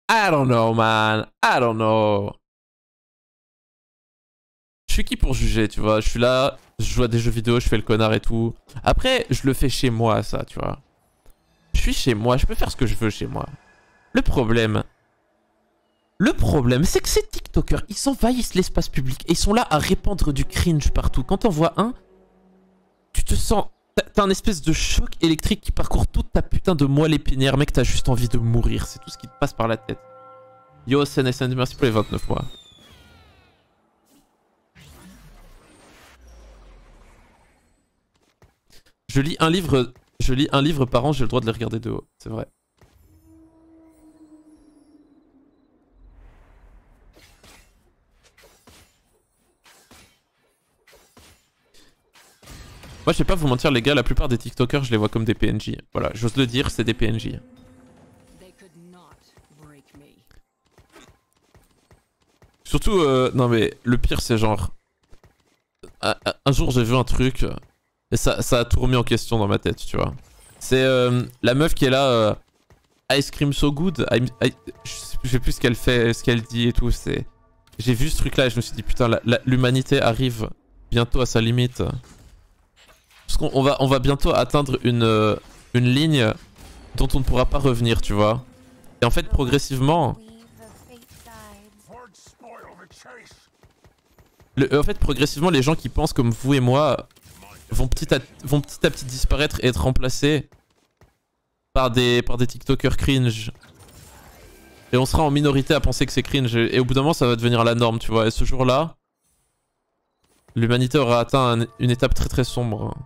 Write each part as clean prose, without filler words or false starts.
I don't know, man. I don't know. Je suis qui pour juger, tu vois? Je suis là, je joue à des jeux vidéo, je fais le connard et tout. Après, je le fais chez moi, ça, tu vois. Je suis chez moi, je peux faire ce que je veux chez moi. Le problème, c'est que ces TikTokers, ils envahissent l'espace public et ils sont là à répandre du cringe partout. Quand t'en vois un, tu te sens... T'as un espèce de choc électrique qui parcourt toute ta putain de moelle épinière. Mec, t'as juste envie de mourir. C'est tout ce qui te passe par la tête. Yo, SNSN, merci pour les 29 mois. Je lis un livre par an, j'ai le droit de les regarder de haut. C'est vrai. Moi, je vais pas vous mentir, les gars, la plupart des TikTokers, je les vois comme des PNJ. Voilà, j'ose le dire, c'est des PNJ. Surtout, non mais le pire, c'est genre... Un jour, j'ai vu un truc, et ça a tout remis en question dans ma tête, tu vois. C'est la meuf qui est là, Ice Cream So Good, je sais plus ce qu'elle fait, ce qu'elle dit et tout, c'est... J'ai vu ce truc là et je me suis dit, putain, l'humanité arrive bientôt à sa limite. Parce qu'on va bientôt atteindre une ligne dont on ne pourra pas revenir, tu vois. Et en fait, progressivement... progressivement, les gens qui pensent comme vous et moi vont petit à petit disparaître et être remplacés par des TikTokers cringe. Et on sera en minorité à penser que c'est cringe. Et au bout d'un moment, ça va devenir la norme, tu vois. Et ce jour-là, l'humanité aura atteint une étape très très sombre.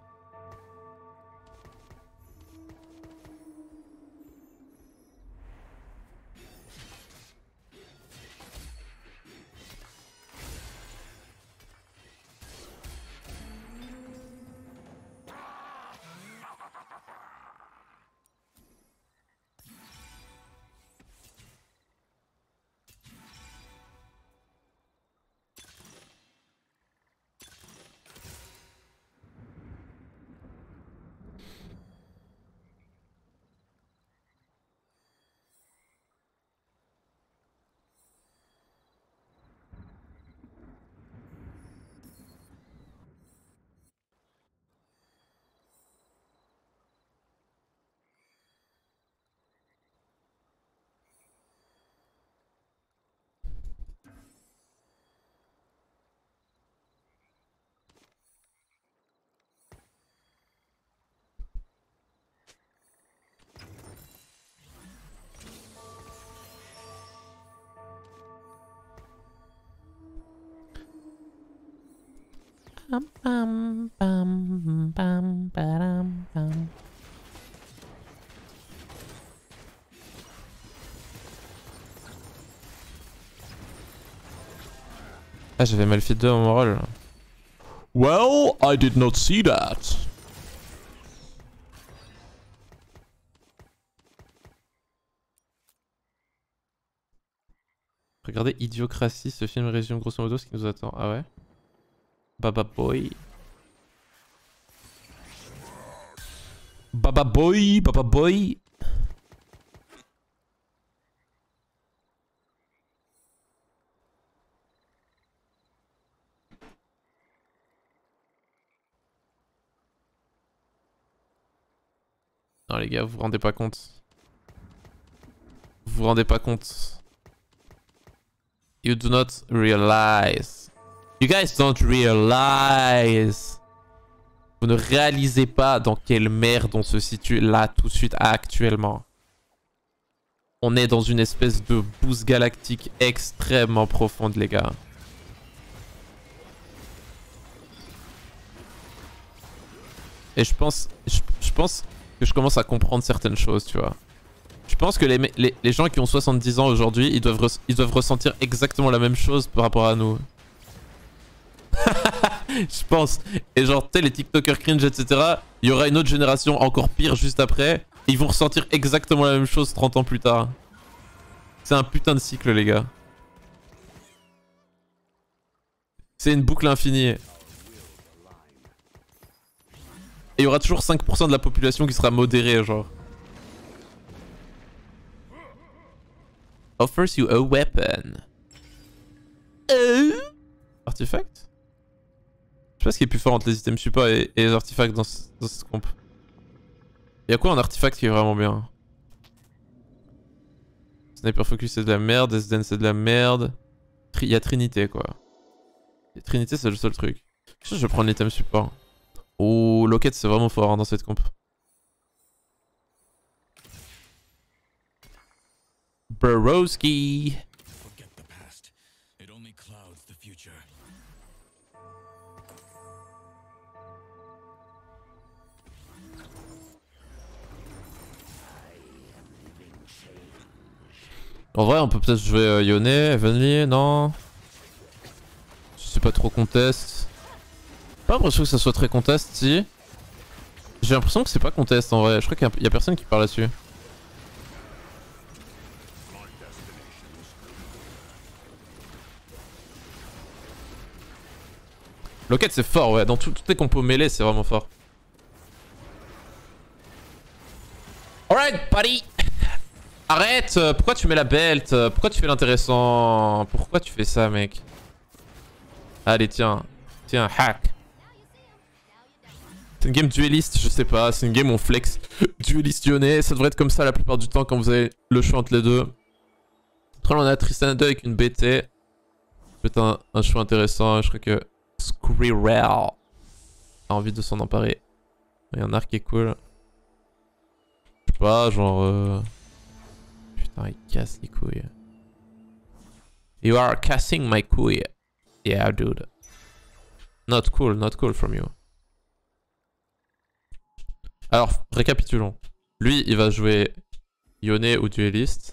Ah, j'avais mal fait 2 à mon rôle. Well, I did not see that. Regardez Idiocratie, ce film résume grosso modo ce qui nous attend. Ah ouais? Baba Boy. Baba Boy, Baba Boy. Non les gars, vous vous rendez pas compte. Vous vous rendez pas compte. You do not realize. You guys don't realize. Vous ne réalisez pas dans quelle merde on se situe là tout de suite actuellement. On est dans une espèce de bouse galactique extrêmement profonde les gars. Et je pense que je commence à comprendre certaines choses, tu vois. Je pense que les gens qui ont 70 ans aujourd'hui, ils doivent ressentir exactement la même chose par rapport à nous. Je pense. Et genre, tu sais, les TikTokers cringe, etc. Il y aura une autre génération encore pire juste après. Et ils vont ressentir exactement la même chose 30 ans plus tard. C'est un putain de cycle, les gars. C'est une boucle infinie. Et il y aura toujours 5% de la population qui sera modérée, genre. offers you a weapon. Artefact? Je sais pas ce qui est plus fort entre les items support et les artefacts dans ce comp. Y'a quoi un artefact qui est vraiment bien? Sniper Focus c'est de la merde, SDN c'est de la merde. Y'a Trinité quoi. Trinité c'est le seul truc. Je vais prendre l'item support. Oh, Locket c'est vraiment fort hein, dans cette comp. Borowski. En vrai, on peut peut-être jouer Yone, Heavenly, non? C'est pas trop contest. Pas l'impression que ça soit très contest, si. J'ai l'impression que c'est pas contest en vrai. Je crois qu'il y a personne qui parle là-dessus. Locket c'est fort, ouais. Dans toutes les compos mêlées, c'est vraiment fort. Alright, buddy. Arrête, pourquoi tu mets la belt? Pourquoi tu fais l'intéressant? Pourquoi tu fais ça, mec? Allez, tiens. Tiens, hack. C'est une game dueliste, je sais pas. C'est une game où on flex dueliste lyonnais. Ça devrait être comme ça la plupart du temps quand vous avez le choix entre les deux. Après, on a Tristana 2 avec une BT. Peut-être un choix intéressant. Je crois que Squirrel a envie de s'en emparer. Il y a un arc qui est cool. Je sais pas, genre... Putain, il casse les couilles. You are casting my couilles. Yeah, dude. Not cool from you. Alors, récapitulons. Lui, il va jouer Yone ou dueliste.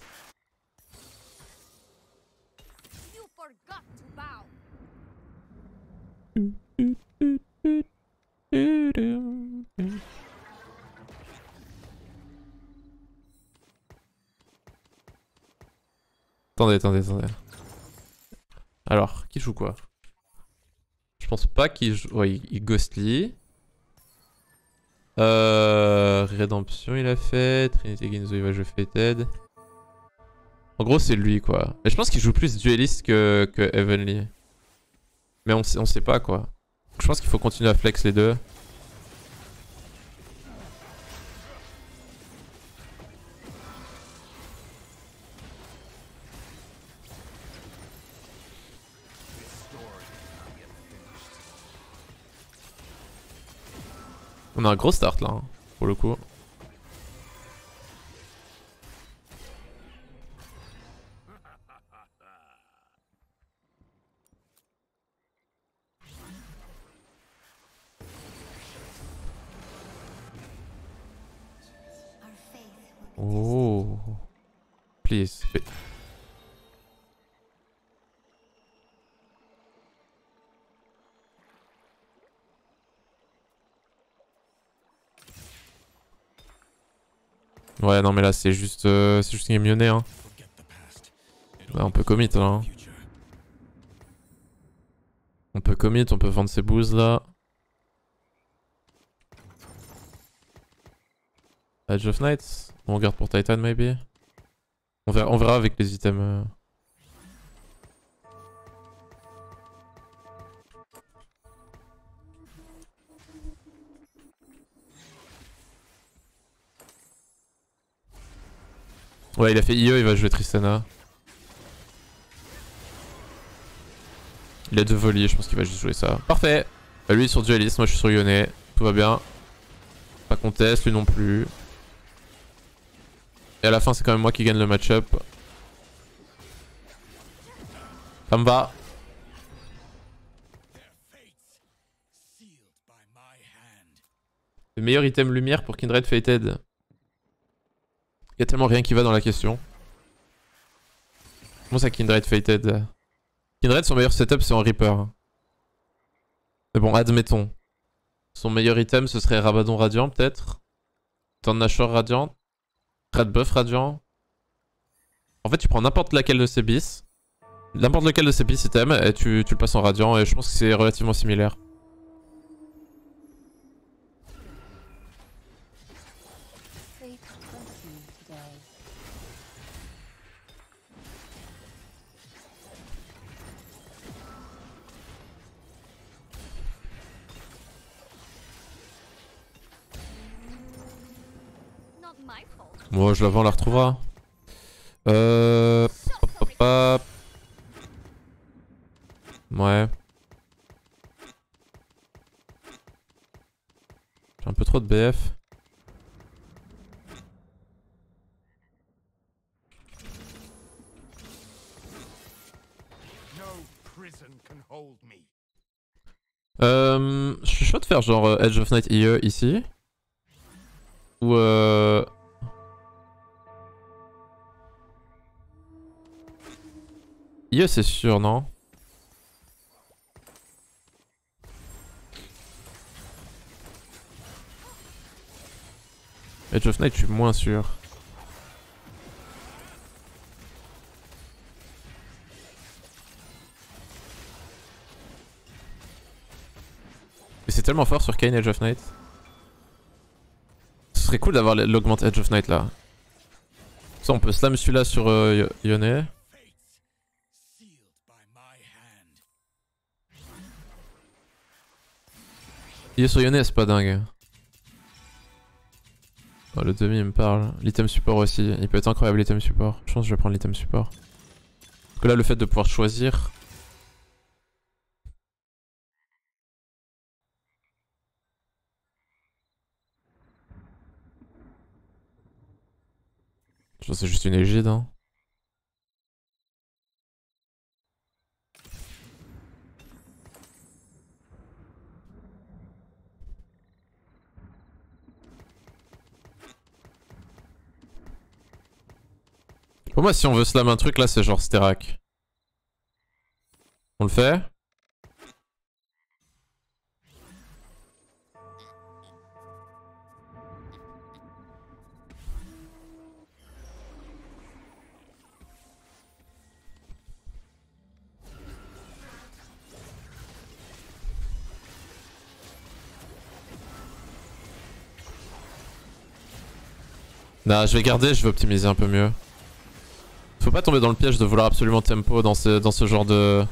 Attendez. Alors, qui joue quoi? Je pense pas qu'il joue... Ouais, il Ghostly. Rédemption il a fait. Trinity Ginzo il va jouer Fated. En gros c'est lui quoi. Mais je pense qu'il joue plus dueliste que Heavenly. Mais on sait pas quoi. Je pense qu'il faut continuer à flex les deux. On a un gros start là, hein, pour le coup. Oh. Please. Ouais non mais là c'est juste une game lyonnais hein. Là, on peut commit là. Hein. On peut commit, on peut vendre ses boosts là. Edge of Night. On regarde pour Titan maybe. On verra avec les items. Ouais il a fait IE, il va jouer Tristana. Il a deux voliers, je pense qu'il va juste jouer ça. Parfait. Lui il est sur dueliste, moi je suis sur Yone. Tout va bien. Pas contest, lui non plus. Et à la fin c'est quand même moi qui gagne le match-up. Ça me va. Le meilleur item lumière pour Kindred Fated. Il y a tellement rien qui va dans la question. Comment ça Kindred Fated? Kindred son meilleur setup c'est en Reaper. Mais bon admettons. Son meilleur item ce serait Rabadon Radiant peut-être. Nashor Radiant. Red Buff Radiant. En fait tu prends n'importe laquelle de ces bis. N'importe lequel de ces bis items et tu le passes en Radiant et je pense que c'est relativement similaire. Moi je la vends, on la retrouvera. Hop, hop, hop. Ouais. J'ai un peu trop de BF. Je suis chaud de faire genre Edge of Night IE ici. Ou IE c'est sûr, non? Edge of Night je suis moins sûr. Mais c'est tellement fort sur Kayn Edge of Night. Ce serait cool d'avoir l'augmente Edge of Night là. Ça on peut slam celui-là sur Yone. Il est sur Yone, c'est pas dingue. Oh, le demi il me parle. L'item support aussi. Il peut être incroyable l'item support. Je pense que je vais prendre l'item support. Parce que là le fait de pouvoir choisir. Je pense que c'est juste une égide hein. Pour moi si on veut slam un truc là c'est genre Sterak. On le fait? Nah, je vais garder, je vais optimiser un peu mieux. Faut pas tomber dans le piège de vouloir absolument tempo dans ce genre de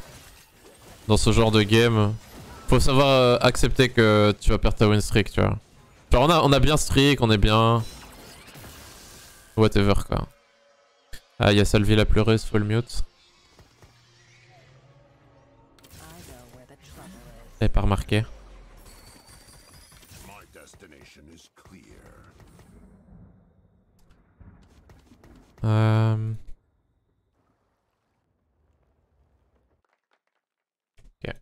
game. Faut savoir accepter que tu vas perdre ta win streak, tu vois. Genre on a bien streak, on est bien. Whatever quoi. Ah, il y a Salvi la pleureuse, faut le mute. Elle est pas remarqué. Ok.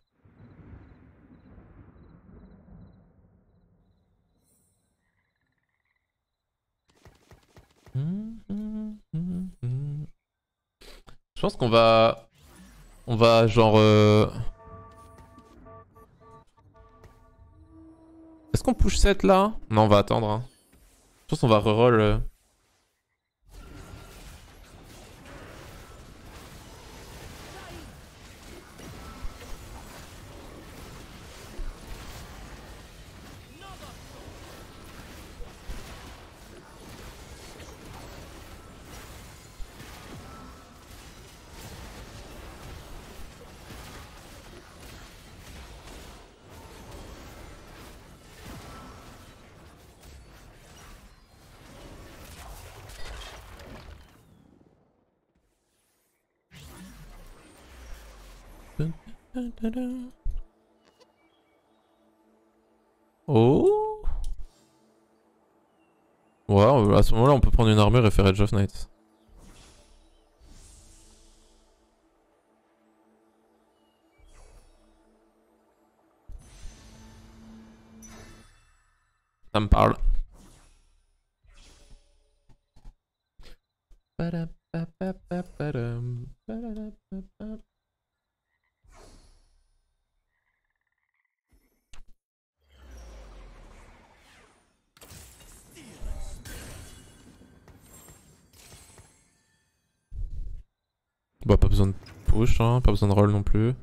Je pense qu'on va... On va genre... Est-ce qu'on push 7 là? Non, on va attendre. Hein. Je pense qu'on va reroll... Oh. Ouais, à ce moment-là, on peut prendre une armure et faire Edge of Night. Ça me parle. Bah pas besoin de push, hein, pas besoin de roll non plus.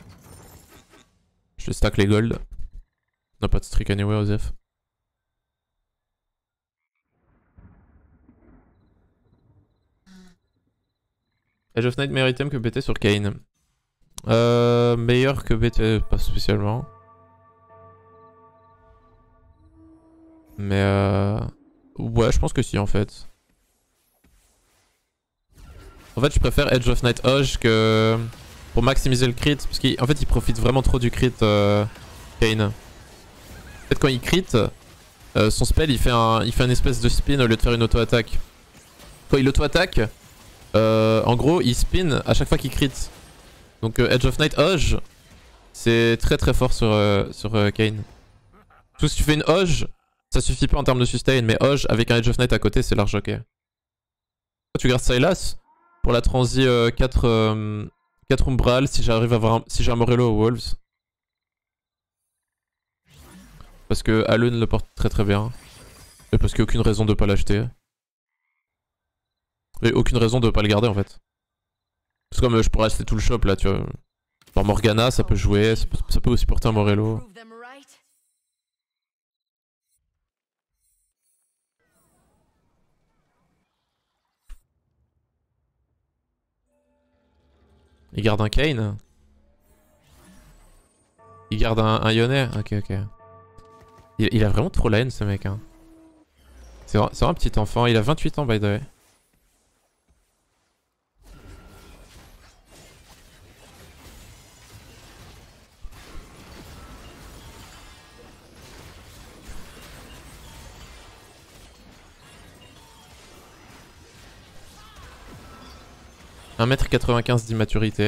Je stack les gold. On a pas de streak anyway, Osef. Edge of Night meilleur item que BT sur Kayn. Meilleur que BT, pas spécialement. Mais Ouais, je pense que si en fait. En fait, je préfère Edge of Night Hodge que pour maximiser le crit. Parce qu'en fait, il profite vraiment trop du crit, Kayn. En fait, quand il crit, son spell il fait une espèce de spin au lieu de faire une auto-attaque. Quand il auto-attaque, en gros, il spin à chaque fois qu'il crit. Donc, Edge of Night Hodge, c'est très très fort sur Kayn. Tout si tu fais une Hodge, ça suffit pas en termes de sustain, mais Hodge avec un Edge of Night à côté, c'est large ok. Tu gardes Sylas pour la transi 4 Umbral si j'arrive à avoir si j'ai un Morello aux Wolves. Parce que Alun le porte très très bien. Et parce qu'il n'y a aucune raison de pas l'acheter. Et aucune raison de pas le garder en fait. C'est comme je pourrais acheter tout le shop là, tu vois. Genre Morgana, ça peut jouer, ça peut aussi porter un Morello. Il garde un Kayn. Il garde un Yone. Ok, ok. Il a vraiment trop la haine ce mec. Hein. C'est vraiment un petit enfant. Il a 28 ans by the way. « 1m95 d'immaturité.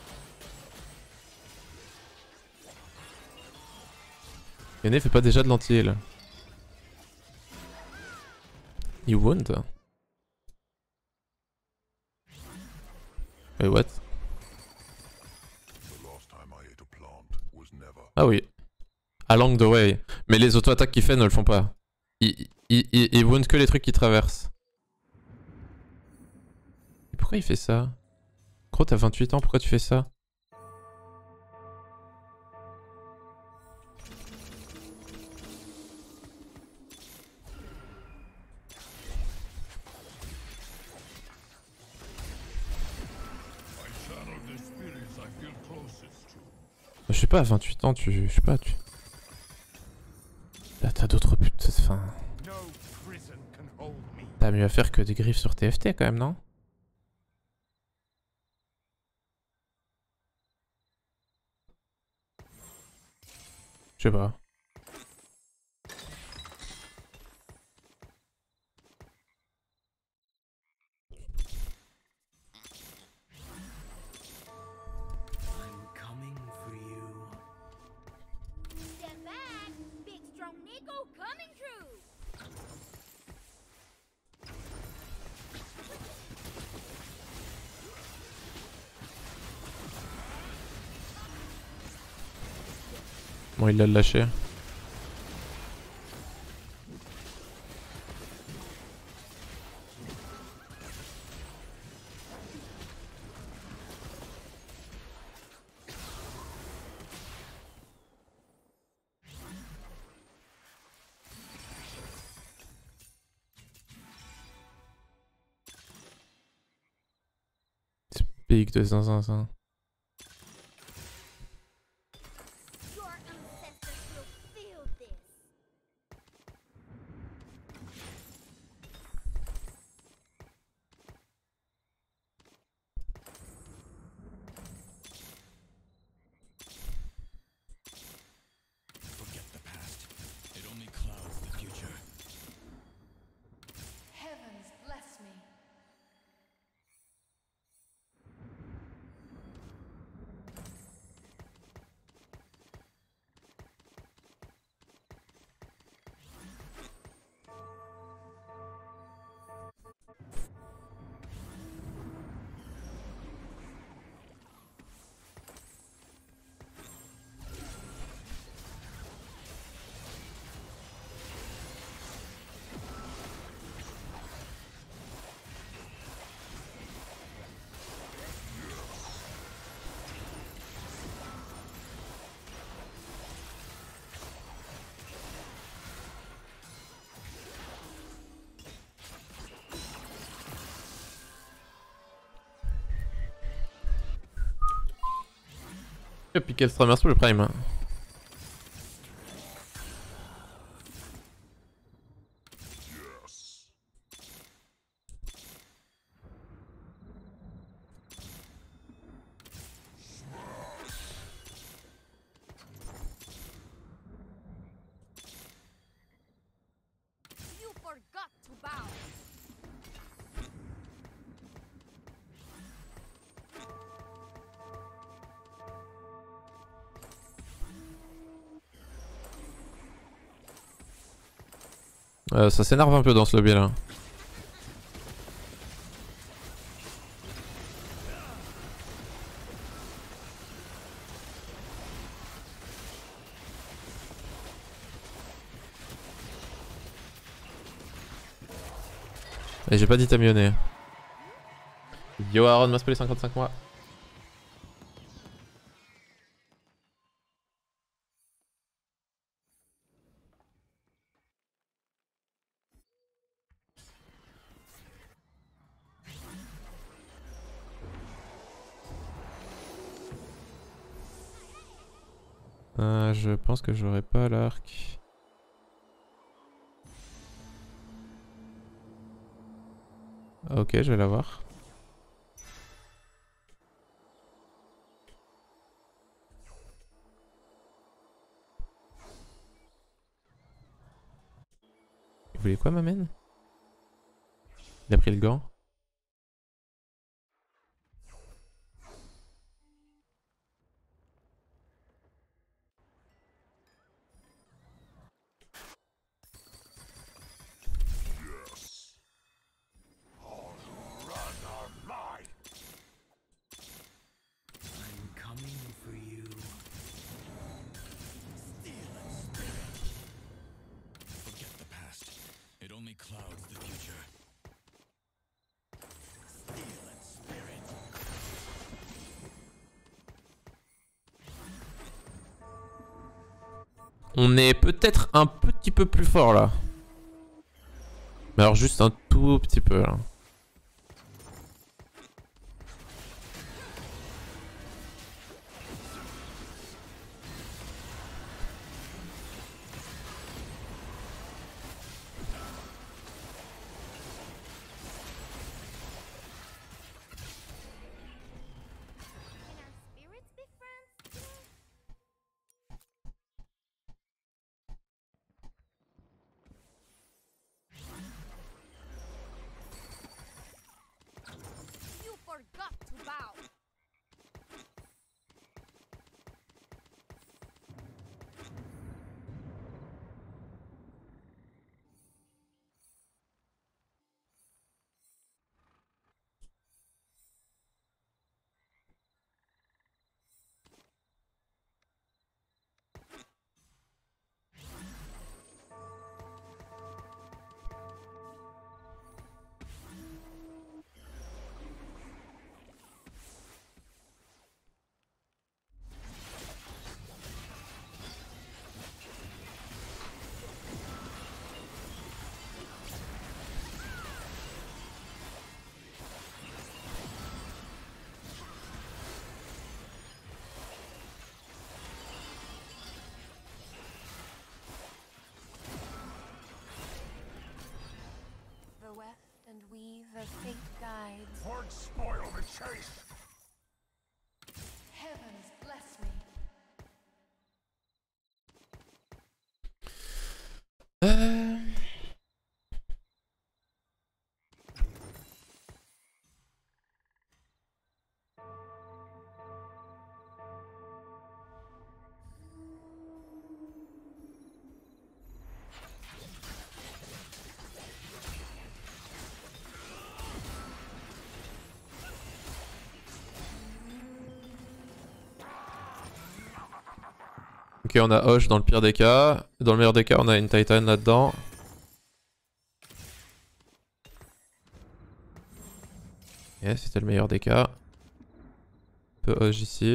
Yone fait pas déjà de l'anti-heal. Il wound. Wait, what? Ah oui. Along the way. Mais les auto-attaques qu'il fait ne le font pas. Il wound que les trucs qui traversent. Et pourquoi il fait ça? Gros, t'as 28 ans, pourquoi tu fais ça? Je sais pas, à 28 ans, je sais pas, là, t'as d'autres putes, enfin... T'as mieux à faire que des griffes sur TFT quand même, non? Je sais pas. Bon, il l'a lâché. Speak de zinzin. Et puis quel streamer sur le prime. Ça s'énerve un peu dans ce lobby là. Et j'ai pas dit tamionner. Yo Aaron, m'a spoilé 55 mois. Je pense que j'aurai pas l'arc. Ok, je vais l'avoir. Il voulait quoi, ma mène? Il a pris le gant. On est peut-être un petit peu plus fort là. Mais alors juste un tout petit peu là. And weave a fate guide. Won't spoil the chase. Heavens bless me. Ok, on a Hosh dans le pire des cas. Dans le meilleur des cas, on a une Titan là-dedans. Ok, c'était le meilleur des cas. Un peu Hosh ici.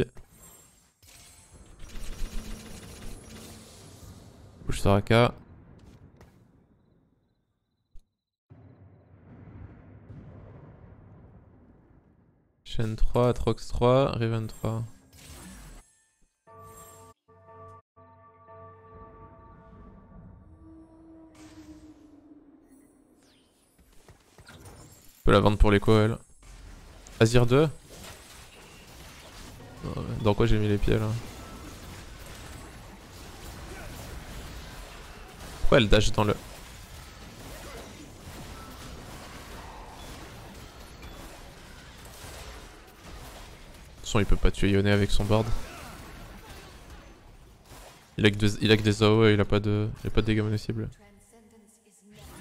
Bouge Soraka. Shen 3, Atrox 3, Riven 3. On peut la vendre pour les elle. Azir 2. Dans quoi j'ai mis les pieds là? Pourquoi elle dash dans le... De toute façon il peut pas tuer Yone avec son board. Il a que des AOE et il a pas de dégâts mono cibles.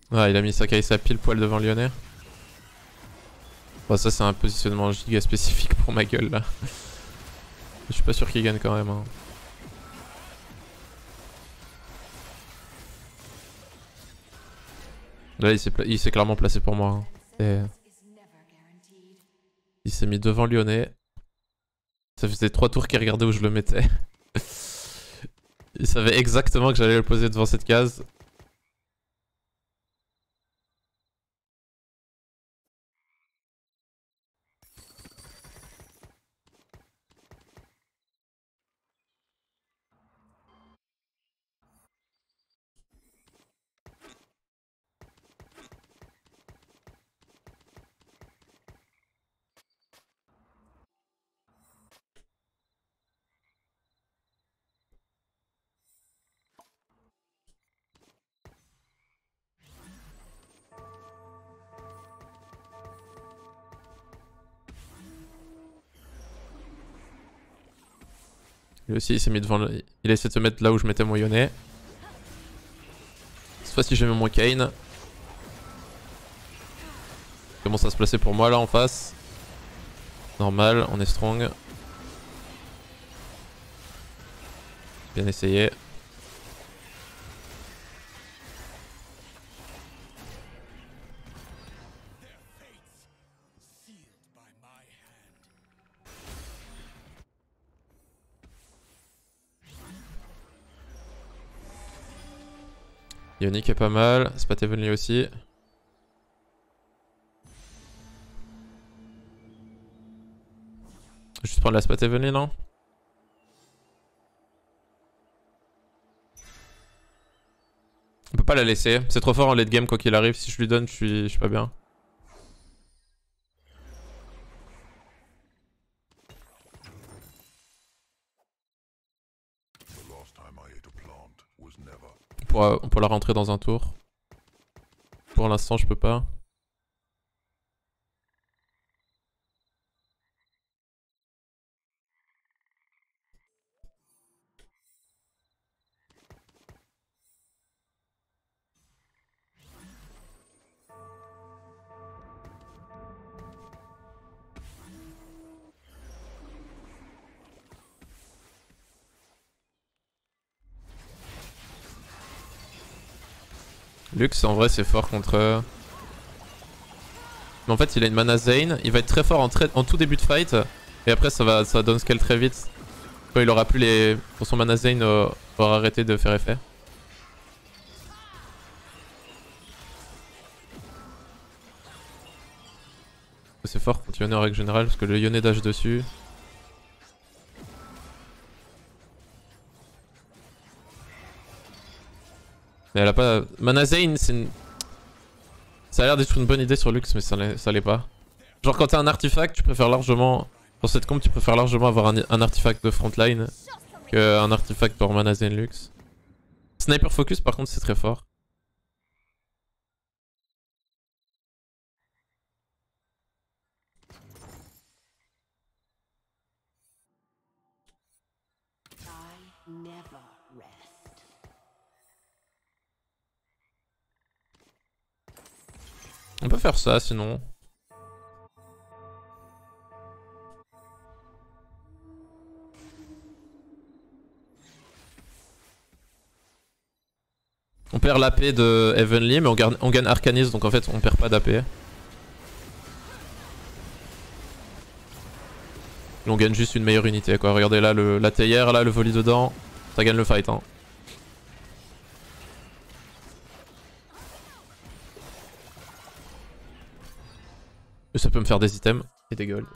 Ouais, il a mis sa Kai'Sa pile poil devant Lyonnais. Bon, ça c'est un positionnement giga spécifique pour ma gueule là. Je suis pas sûr qu'il gagne quand même. Hein. Là il s'est clairement placé pour moi. Hein. Et... il s'est mis devant Lyonnais. Ça faisait 3 tours qu'il regardait où je le mettais. Il savait exactement que j'allais le poser devant cette case. Lui aussi il s'est mis devant le... il a essayé de se mettre là où je mettais mon Yone. Cette fois-ci j'ai mis mon Kayn. Il commence à se placer pour moi là en face. Normal, on est strong. Bien essayé. Yonick est pas mal, Spat Heavenly aussi. Je vais juste prendre la Spat Heavenly non? On peut pas la laisser, c'est trop fort en late game quoi qu'il arrive, si je lui donne je suis pas bien. On pourra la rentrer dans un tour. Pour l'instant je peux pas. Lux en vrai c'est fort contre... Mais en fait il a une mana Zane, il va être très fort en tout début de fight. Et après ça va downscale très vite. Quand il aura plus les... Quand son mana Zane aura arrêté de faire effet. C'est fort contre Yone en règle générale parce que le Yone dash dessus. Mais elle a pas... Mana Zane c'est une... Ça a l'air d'être une bonne idée sur Lux mais ça l'est pas. Genre quand t'as un artefact tu préfères largement... Pour cette comp tu préfères largement avoir un artefact de frontline qu'un artefact pour Mana Zane Lux. Sniper Focus par contre c'est très fort. On peut faire ça sinon. On perd l'AP de Heavenly mais on gagne Arcanis donc en fait on perd pas d'AP. Et on gagne juste une meilleure unité quoi. Regardez là la théière, là le volley dedans, ça gagne le fight hein. Et ça peut me faire des items et des golds.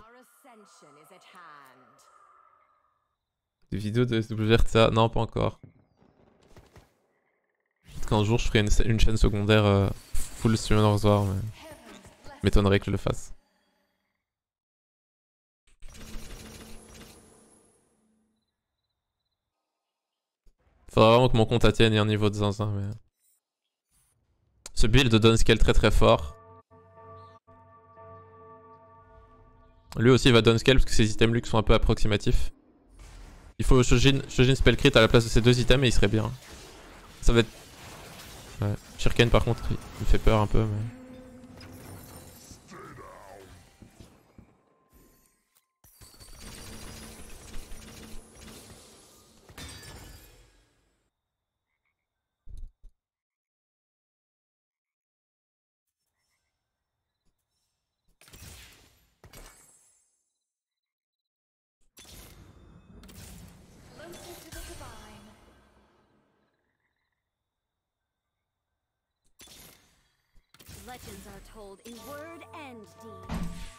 Des vidéos de WRTA? Non pas encore. Peut-être qu'un jour je ferai une chaîne secondaire full Summoner's War mais... m'étonnerait que je le fasse. Faudra vraiment que mon compte atteigne un niveau de zinzin mais... Ce build donne scale très très fort. Lui aussi il va downscale parce que ses items Lux sont un peu approximatifs. Il faut Shojin spell crit à la place de ces deux items et il serait bien. Ça va être... Ouais. Shuriken par contre Il me fait peur un peu mais... Legends are told in word and deed.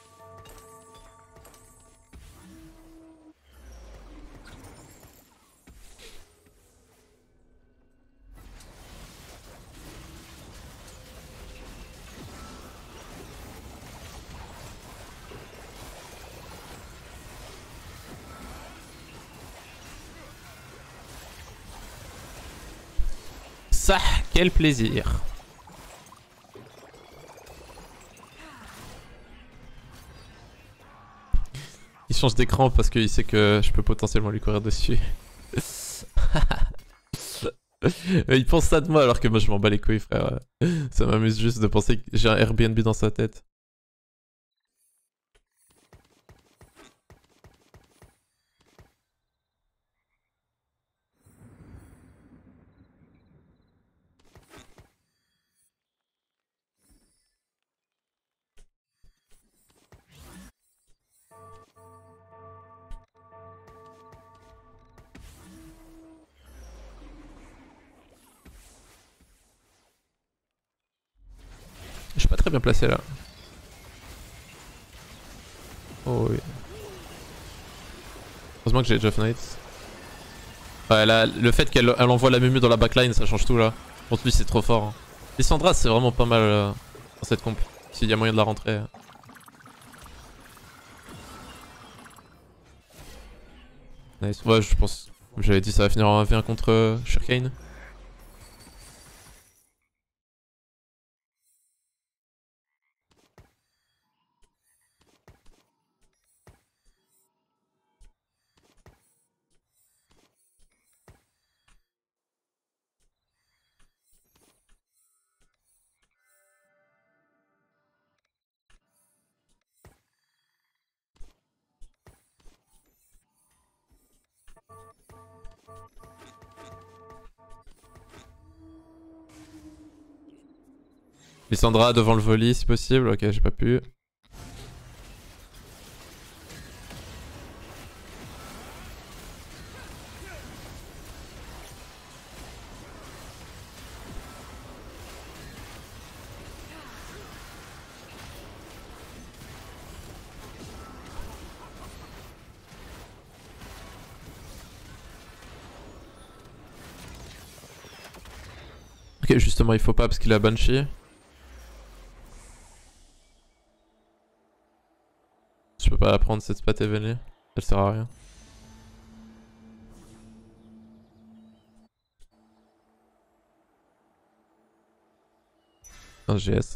Ça, quel plaisir. Il change d'écran parce qu'il sait que je peux potentiellement lui courir dessus. Il pense ça de moi alors que moi je m'en bats les couilles frère. Ça m'amuse juste de penser que j'ai un Airbnb dans sa tête. Je suis pas très bien placé là. Oh oui. Heureusement que j'ai Jeff Knight. Ouais là, le fait qu'elle envoie la Mumu dans la backline ça change tout là. Contre lui c'est trop fort. Hein. Lissandra c'est vraiment pas mal dans cette comp. S'il y a moyen de la rentrer. Nice. Ouais je pense. J'avais dit ça va finir en 1v1 contre Shurikane. Lissandra devant le volley si possible, ok j'ai pas pu. Ok justement il faut pas parce qu'il a Banshee. Je peux pas la prendre cette spat Evenly, elle sert à rien. Un GS.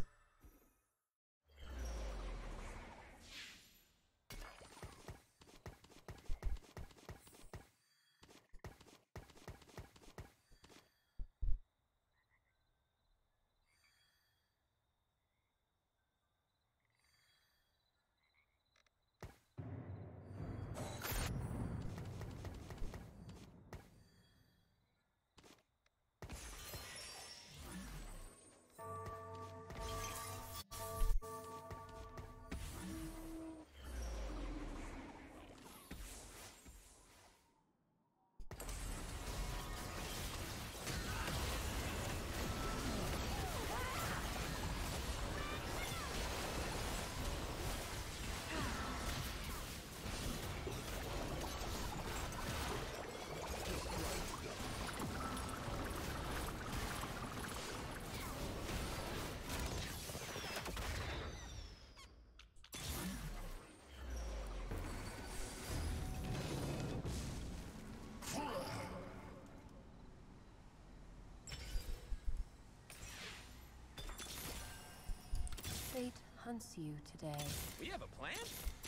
Fate hunts you today. We have a plan?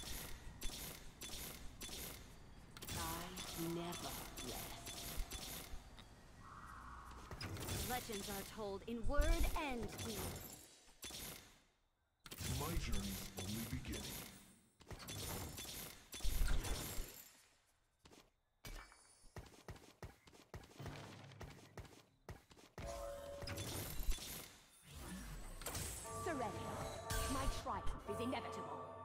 I never rest. Legends are told in word and deed. My journey only beginning. Serenity. My triumph is inevitable.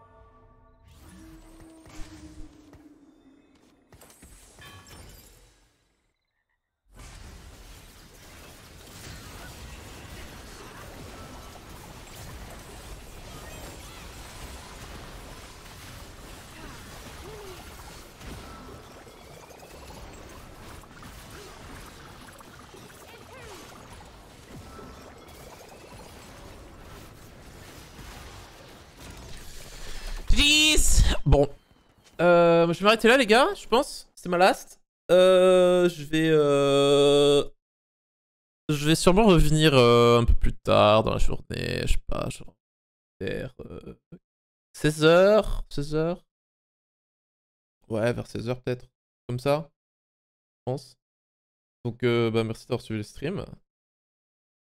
Please. Bon. Je vais m'arrêter là, les gars, je pense. C'est ma last. Je vais sûrement revenir un peu plus tard dans la journée. Je sais pas, genre vers 16h. 16h. Ouais, vers 16h peut-être. Comme ça. Je pense. Donc, bah, merci d'avoir suivi le stream.